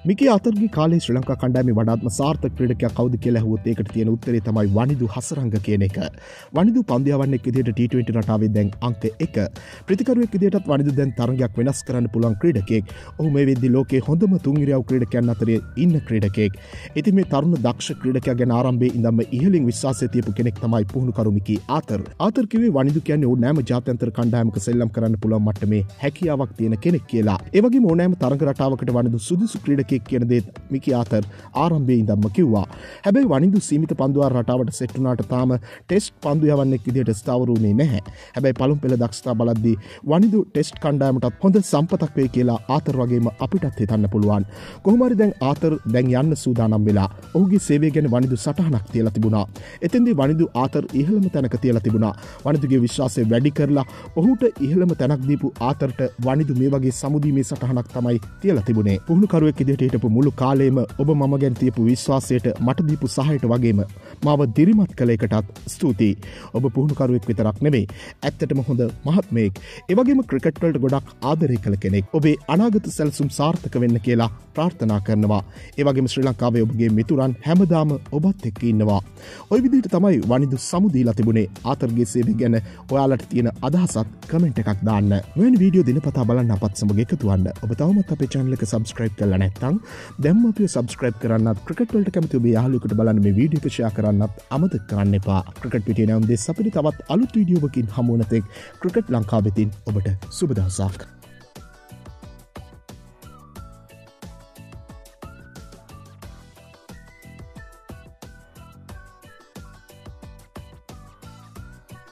Mickey ආතරගේ කාලේ ශ්‍රී ලංකා කණ්ඩායමේ වඩාත්ම සාර්ථක ක්‍රීඩකයා කවුද කියලා ඇහුවොත් ඒකට තියෙන උත්තරේ තමයි වනිදු හසරංග කියන එක. වනිදු පන්දියවන්නෙක් විදිහට T20 රටාවේ දැන් අංක 1. ප්‍රතිකරුවෙක් විදිහටත් වනිදු දැන් තරගයක් වෙනස් කරන්න පුළුවන් ක්‍රීඩකයෙක්. ඔහු මේ වෙද්දි ලෝකයේ හොඳම තුන් ඉරියව් ක්‍රීඩකයන් අතරේ ඉන්න ක්‍රීඩකයෙක්. ඉතින් මේ තරුණ දක්ෂ ක්‍රීඩකයා ගැන ආරම්භයේ ඉඳන්ම ඉහළින් විශ්වාසය තියපු කෙනෙක් තමයි පුහුණුකරු මිකී ආතර්. ආතර් කිව්වේ වනිදු කියන්නේ ඕනෑම ජාත්‍යන්තර කණ්ඩායමක සෙල්ලම් කරන්න පුළුවන් මට්ටමේ හැකියාවක් තියෙන කෙනෙක් කියලා. ඒ වගේම ඕනෑම තරග රටාවකට වනිදු සුදුසු ක්‍රීඩකයෙක් කියන දේ මිකී ආතර් ආරම්භයේ ඉඳන්ම කිව්වා. හැබැයි වනිදු සීමිත පන්දුවාර රටාවට සෙට් වුණාට තාම ටෙස්ට් පන්දු යවන්නෙක් විදිහට ස්ථාවර වුණේ නැහැ. හැබැයි පළමු පෙළ දක්ෂතා බලද්දී වනිදු ටෙස්ට් කණ්ඩායමටත් හොඳ සම්පතක් වෙයි කියලා ආතර් වගේම අපිටත් හිතන්න පුළුවන්. කොහොම හරි දැන් ආතර් දැන් යන්න සූදානම් වෙලා. ඔහුගේ සේවය ගැන වනිදු සටහනක් තියලා තිබුණා. එතෙන්දී වනිදු ආතර් ඉහළම තැනක තියලා තිබුණා. වනිදුගේ විශ්වාසය වැඩි කරලා ඔහුට ඉහළම තැනක් දීපු ආතර්ට වනිදු මේ වගේ සමුදීමේ සටහනක් තමයි තියලා තිබුණේ. පුහුණුකරුවෙක් විදිහට හිටපු මුළු කාලේම ඔබ මම ගැන තියපු විශ්වාසයට මට දීපු සහායට වගේම මාව දිරිමත් කළ එකටත් ස්තුතියි. ඔබ පුහුණුකරුවෙක් විතරක් නෙමෙයි, ඇත්තටම හොඳ මහත්මයෙක්. ඒ වගේම ක්‍රිකට් වලට ගොඩක් ආදරය කළ කෙනෙක්. ඔබේ අනාගත සැලසුම් සාර්ථක වෙන්න කියලා ප්‍රාර්ථනා කරනවා. ඒ වගේම ශ්‍රී ලංකාවේ ඔබගේ මිතුරන් හැමදාම ඔබත් එක්ක ඉන්නවා. ওই විදිහට තමයි වනිදු සමුදීලා තිබුණේ. ආතර්ගේ සේවය ගැන ඔයාලට තියෙන අදහසත් කමෙන්ට් එකක් දාන්න. මෙවැනි වීඩියෝ දිනපතා බලන්න අපත් සමග එකතු වෙන්න. ඔබ තවමත් අපේ channel එක subscribe කරලා නැත්නම් දැන්ම අපිව subscribe කරන්නත්, ක්‍රිකට් වලට කැමති ඔබේ යාළුවෙකුට බලන්න මේ වීඩියෝ එක share කරන්නත් අමතක කරන්න එපා. ක්‍රිකට් පිටියේ නම් දෙස් අපිට තවත් අලුත් වීඩියෝවකින් හමු වෙන තෙක් ක්‍රිකට් ලංකාවෙතින් ඔබට සුබ දවසක්.